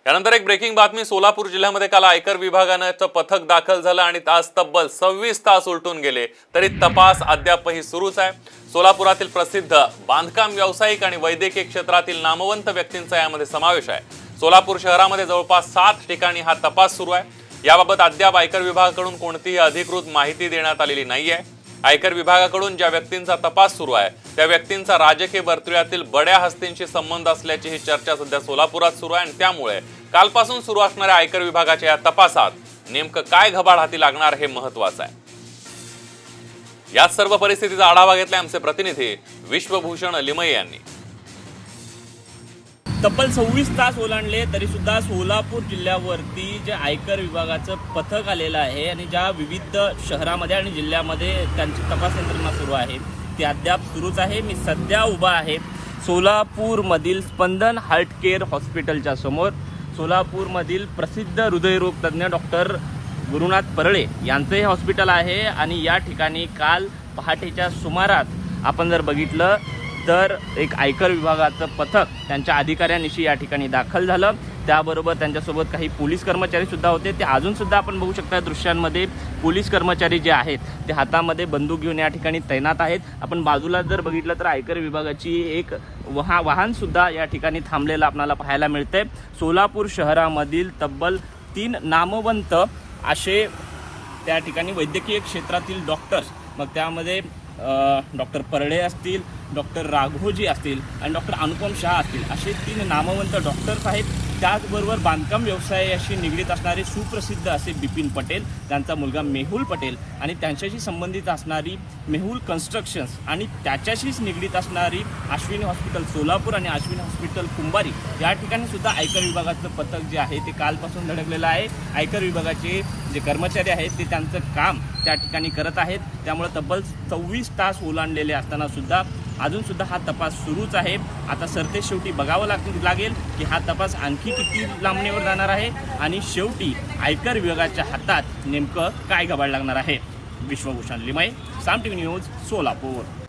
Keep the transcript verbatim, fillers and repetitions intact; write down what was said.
यानंतर एक ब्रेकिंग बातमी। सोलापूर जिल्ह्यामध्ये काल आयकर विभागाचं पथक दाखल झालं आणि आज तब्बल सव्वीस तास उलटून गेले तरी तपास अद्यापही सुरूच आहे। सोलापुरातील प्रसिद्ध बांधकाम व्यावसायिक आणि वैद्यकीय क्षेत्रातील नामवंत व्यक्तींचा यामध्ये समावेश आहे। सोलापूर शहरामध्ये जवळपास सात ठिकाणी हा तपास सुरू आहे। याबाबत अद्याप आयकर विभागाकडून कोणतीही अधिकृत माहिती देण्यात आलेली नाहीये। आयकर विभागाकडून ज्या व्यक्तींचा तपास सुरू आहे त्या व्यक्तींचा राजकीय वर्तुळातील बड्या हस्तींशी संबंध असल्याची ही चर्चा सध्या सोलापुरात सुरू आहे आणि त्यामुळे कालपासून सुरू असणाऱ्या आयकर विभागाच्या या तपासात नेमकं काय घबाड हाती लागणार हे महत्त्वाचं आहे। याच सर्व परिस्थितीचा आढावा घेतलाय आमचे प्रतिनिधी विश्वभूषण लिमये यांनी। तब्बल सव्वीस तास ओलांडले तरी सुद्धा सोलापूर जिल्ह्यावरती जे आयकर विभागाचं पथक आलेलं आहे आणि ज्या विविध शहरामध्ये आणि जिल्ह्यामध्ये त्यांची तपास यंत्रणा सुरू आहे ती अद्याप सुरूच आहे। मी सध्या उभा आहे सोलापूरमधील स्पंदन हार्ट केअर हॉस्पिटलच्या समोर। सोलापूरमधील प्रसिद्ध हृदयरोग तज्ज्ञ डॉक्टर गुरुनाथ परळे यांचं हे हॉस्पिटल आहे आणि या ठिकाणी काल पहाटेच्या सुमारास आपण जर बघितलं तर एक आयकर विभागाचं पथक त्यांच्या अधिकाऱ्यांनिशी या ठिकाणी दाखल झालं। त्याबरोबर त्यांच्यासोबत काही पोलीस कर्मचारी सुद्धा होते। ते अजून सुद्धा आपण बघू शकता दृश्यांमध्ये पोलीस कर्मचारी जे आहेत ते हातामध्ये बंदूक घेऊन या ठिकाणी तैनात आहेत। आपण बाजूला जर बघितलं तर आयकर विभागाची एक वाह वाहन सुद्धा या ठिकाणी थांबलेलं आपल्याला पाहायला मिळतंय। सोलापूर शहरामधील तब्बल तीन नामवंत असे त्या ठिकाणी वैद्यकीय क्षेत्रातील डॉक्टर्स, मग त्यामध्ये डॉक्टर परळे असतील, डॉक्टर राघोजी असतील आणि डॉक्टर अनुपम शाह असतील, असे तीन नामवंत डॉक्टर्स आहेत। त्याचबरोबर बांधकाम व्यवसायाशी निगडीत असणारे सुप्रसिद्ध असे बिपिन पटेल, त्यांचा मुलगा मेहुल पटेल आणि त्यांच्याशी संबंधित असणारी मेहुल कन्स्ट्रक्शन्स आणि त्याच्याशीच निगडीत असणारी अश्विनी हॉस्पिटल सोलापूर आणि अश्विनी हॉस्पिटल कुंभारी या ठिकाणी सुद्धा आयकर विभागाचं पथक जे आहे ते कालपासून धडकलेलं आहे। आयकर विभागाचे जे कर्मचारी आहेत ते त्यांचं काम त्या ठिकाणी करत आहेत। त्यामुळे तब्बल सव्वीस तास ओलांडलेले असताना सुद्धा अजून सुद्धा हा तपास सुरूच आहे। आता सरते शेवटी बघावं लागेल की हा तपास आणखी किती लांबणीवर जाणार आहे आणि शेवटी आयकर विभागाच्या हातात नेमकं काय घबाड लागणार आहे। Vishwabhushan Limaye, Saam TV news, Solapur.